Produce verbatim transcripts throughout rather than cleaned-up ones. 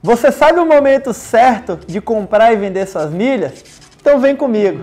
Você sabe o momento certo de comprar e vender suas milhas? Então vem comigo!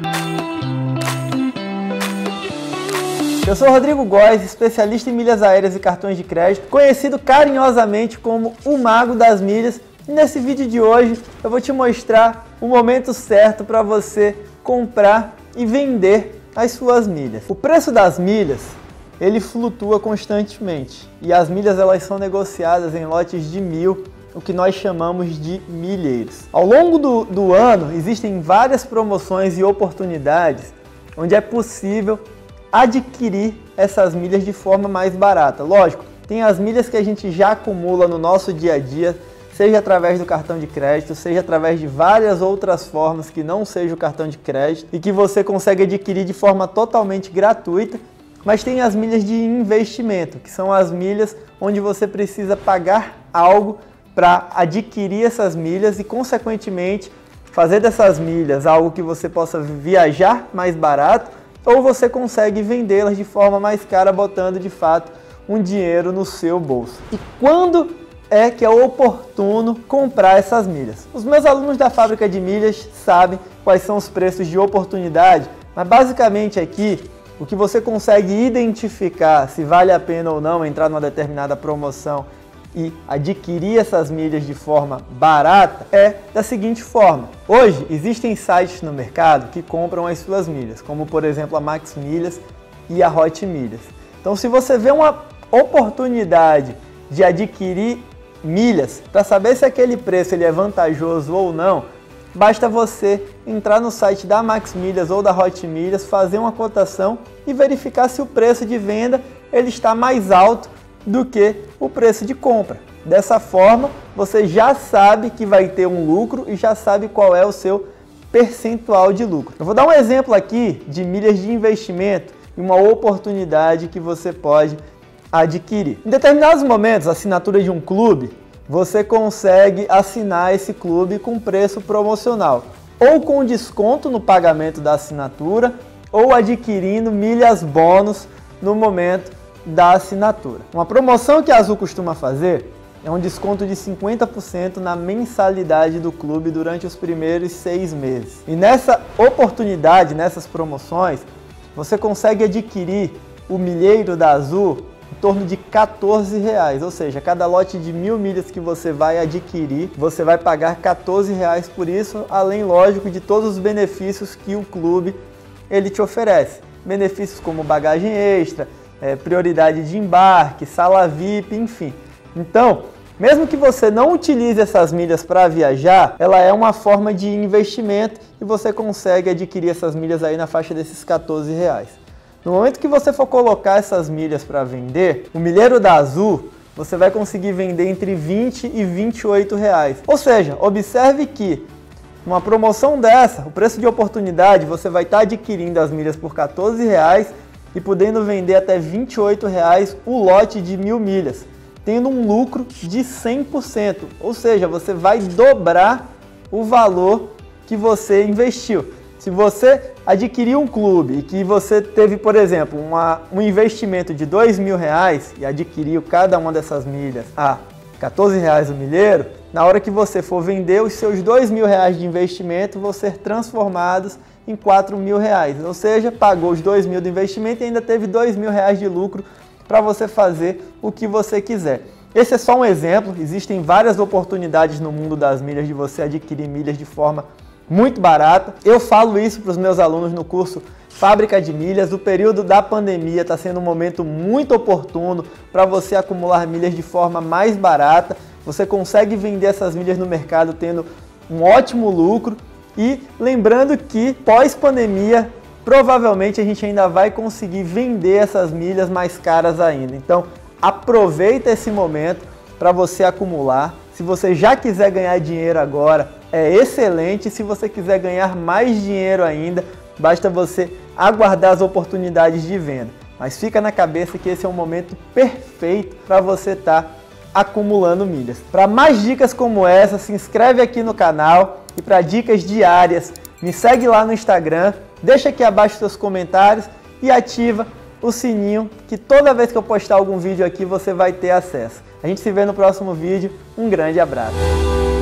Eu sou Rodrigo Góes, especialista em milhas aéreas e cartões de crédito, conhecido carinhosamente como o Mago das Milhas. E nesse vídeo de hoje eu vou te mostrar o momento certo para você comprar e vender as suas milhas. O preço das milhas, ele flutua constantemente e as milhas elas são negociadas em lotes de mil, o que nós chamamos de milheiros. Ao longo do, do ano existem várias promoções e oportunidades onde é possível adquirir essas milhas de forma mais barata. Lógico, tem as milhas que a gente já acumula no nosso dia a dia, seja através do cartão de crédito, seja através de várias outras formas que não seja o cartão de crédito e que você consegue adquirir de forma totalmente gratuita. Mas tem as milhas de investimento, que são as milhas onde você precisa pagar algo para adquirir essas milhas e, consequentemente, fazer dessas milhas algo que você possa viajar mais barato, ou você consegue vendê-las de forma mais cara, botando de fato um dinheiro no seu bolso. E quando é que é oportuno comprar essas milhas? Os meus alunos da fábrica de milhas sabem quais são os preços de oportunidade, mas basicamente aqui o que você consegue identificar se vale a pena ou não entrar numa determinada promoção e adquirir essas milhas de forma barata é da seguinte forma. Hoje existem sites no mercado que compram as suas milhas, como por exemplo a Max Milhas e a Hot Milhas. Então se você vê uma oportunidade de adquirir milhas, para saber se aquele preço ele é vantajoso ou não, basta você entrar no site da Max Milhas ou da Hot Milhas, fazer uma cotação e verificar se o preço de venda ele está mais alto do que o preço de compra. Dessa forma, você já sabe que vai ter um lucro e já sabe qual é o seu percentual de lucro. Eu vou dar um exemplo aqui de milhas de investimento e uma oportunidade que você pode adquirir. Em determinados momentos, a assinatura de um clube, você consegue assinar esse clube com preço promocional, ou com desconto no pagamento da assinatura, ou adquirindo milhas bônus no momento da assinatura. Uma promoção que a Azul costuma fazer é um desconto de cinquenta por cento na mensalidade do clube durante os primeiros seis meses. E nessa oportunidade, nessas promoções, você consegue adquirir o milheiro da Azul em torno de quatorze reais, ou seja, cada lote de mil milhas que você vai adquirir, você vai pagar quatorze reais por isso, além, lógico, de todos os benefícios que o clube ele te oferece. Benefícios como bagagem extra, é, prioridade de embarque, sala V I P, enfim. Então, mesmo que você não utilize essas milhas para viajar, ela é uma forma de investimento e você consegue adquirir essas milhas aí na faixa desses quatorze reais. No momento que você for colocar essas milhas para vender, o milheiro da Azul, você vai conseguir vender entre vinte e vinte e oito reais. Ou seja, observe que uma promoção dessa, o preço de oportunidade, você vai estar adquirindo as milhas por quatorze reais e podendo vender até vinte e oito reais o lote de mil milhas, tendo um lucro de cem por cento. Ou seja, você vai dobrar o valor que você investiu. Se você adquiriu um clube e que você teve, por exemplo, uma, um investimento de dois mil reais e adquiriu cada uma dessas milhas a quatorze reais o milheiro, na hora que você for vender, os seus dois mil reais de investimento vão ser transformados em quatro mil reais. Ou seja, pagou os dois mil do investimento e ainda teve dois mil reais de lucro para você fazer o que você quiser. Esse é só um exemplo, existem várias oportunidades no mundo das milhas de você adquirir milhas de forma muito barata. Eu falo isso para os meus alunos no curso Fábrica de Milhas. O período da pandemia está sendo um momento muito oportuno para você acumular milhas de forma mais barata. Você consegue vender essas milhas no mercado tendo um ótimo lucro e lembrando que pós-pandemia provavelmente a gente ainda vai conseguir vender essas milhas mais caras ainda. Então aproveita esse momento para você acumular. Se você já quiser ganhar dinheiro agora, é excelente. Se você quiser ganhar mais dinheiro ainda, basta você aguardar as oportunidades de venda. Mas fica na cabeça que esse é um momento perfeito para você estar acumulando milhas. Para mais dicas como essa, se inscreve aqui no canal e para dicas diárias, me segue lá no Instagram, deixa aqui abaixo seus comentários e ativa o sininho que toda vez que eu postar algum vídeo aqui você vai ter acesso. A gente se vê no próximo vídeo. Um grande abraço.